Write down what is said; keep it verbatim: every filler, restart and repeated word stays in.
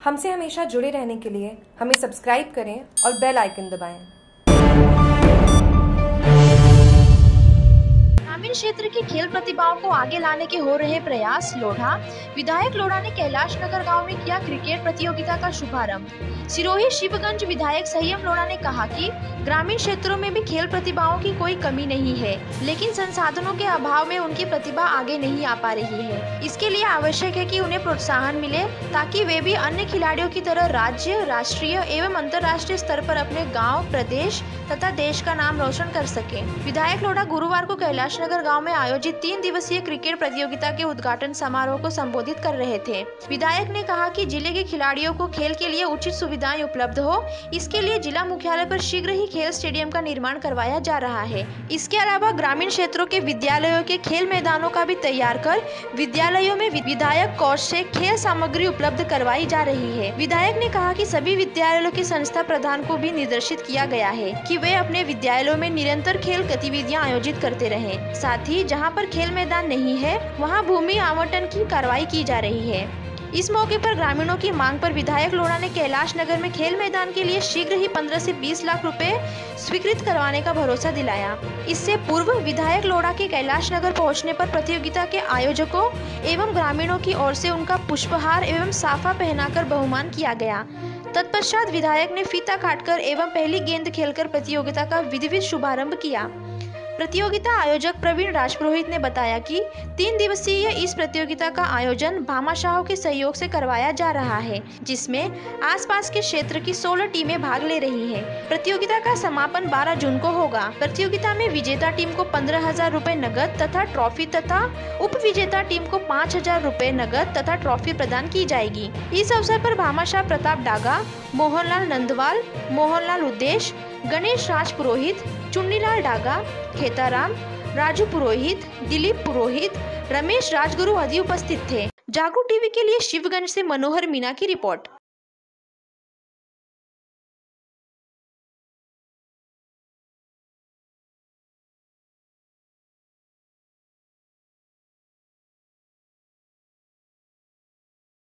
हमसे हमेशा जुड़े रहने के लिए हमें सब्सक्राइब करें और बेल आइकन दबाएं। ग्रामीण क्षेत्र की खेल प्रतिभाओं को आगे लाने के हो रहे प्रयास। लोढ़ा विधायक लोढ़ा ने कैलाश नगर गांव में किया क्रिकेट प्रतियोगिता का शुभारंभ। सिरोही शिवगंज विधायक संयम लोढ़ा ने कहा कि ग्रामीण क्षेत्रों में भी खेल प्रतिभाओं की कोई कमी नहीं है, लेकिन संसाधनों के अभाव में उनकी प्रतिभा आगे नहीं आ पा रही है। इसके लिए आवश्यक है कि उन्हें प्रोत्साहन मिले ताकि वे भी अन्य खिलाड़ियों की तरह राज्य, राष्ट्रीय एवं अंतर्राष्ट्रीय स्तर पर अपने गाँव, प्रदेश तथा देश का नाम रोशन कर सके। विधायक लोढ़ा गुरुवार को कैलाश नगर गांव में आयोजित तीन दिवसीय क्रिकेट प्रतियोगिता के उद्घाटन समारोह को संबोधित कर रहे थे। विधायक ने कहा कि जिले के खिलाड़ियों को खेल के लिए उचित सुविधाएं उपलब्ध हो, इसके लिए जिला मुख्यालय पर शीघ्र ही खेल स्टेडियम का निर्माण करवाया जा रहा है। इसके अलावा ग्रामीण क्षेत्रों के विद्यालयों के खेल मैदानों का भी तैयार कर विद्यालयों में विधायक कोष से खेल सामग्री उपलब्ध करवाई जा रही है। विधायक ने कहा कि सभी विद्यालयों के संस्था प्रधान को भी निर्देशित किया गया है कि वे अपने विद्यालयों में निरंतर खेल गतिविधियां आयोजित करते रहें। साथ ही जहां पर खेल मैदान नहीं है, वहां भूमि आवंटन की कार्रवाई की जा रही है। इस मौके पर ग्रामीणों की मांग पर विधायक लोढ़ा ने कैलाश नगर में खेल मैदान के लिए शीघ्र ही पंद्रह से बीस लाख रुपए स्वीकृत करवाने का भरोसा दिलाया। इससे पूर्व विधायक लोढ़ा के कैलाश नगर पहुंचने पर प्रतियोगिता के आयोजकों एवं ग्रामीणों की ओर से उनका पुष्पहार एवं साफा पहनाकर बहुमान किया गया। तत्पश्चात विधायक ने फीता काटकर एवं पहली गेंद खेलकर प्रतियोगिता का विधिवत शुभारंभ किया। प्रतियोगिता आयोजक प्रवीण राजपुरोहित ने बताया कि तीन दिवसीय इस प्रतियोगिता का आयोजन भामाशाहों के सहयोग से करवाया जा रहा है, जिसमें आसपास के क्षेत्र की सोलह टीमें भाग ले रही हैं। प्रतियोगिता का समापन बारह जून को होगा। प्रतियोगिता में विजेता टीम को पंद्रह हजार रुपए नगद तथा ट्रॉफी तथा उप विजेता टीम को पाँच हजार रुपए नगद तथा ट्रॉफी प्रदान की जाएगी। इस अवसर पर भामाशाह प्रताप डागा, मोहनलाल नंदवाल, मोहनलाल उद्देश, गणेश राज पुरोहित, चुन्नीलाल डागा, खेताराम, राजू पुरोहित, दिलीप पुरोहित, रमेश राजगुरु आदि उपस्थित थे। जागरूक टीवी के लिए शिवगंज से मनोहर मीना की रिपोर्ट।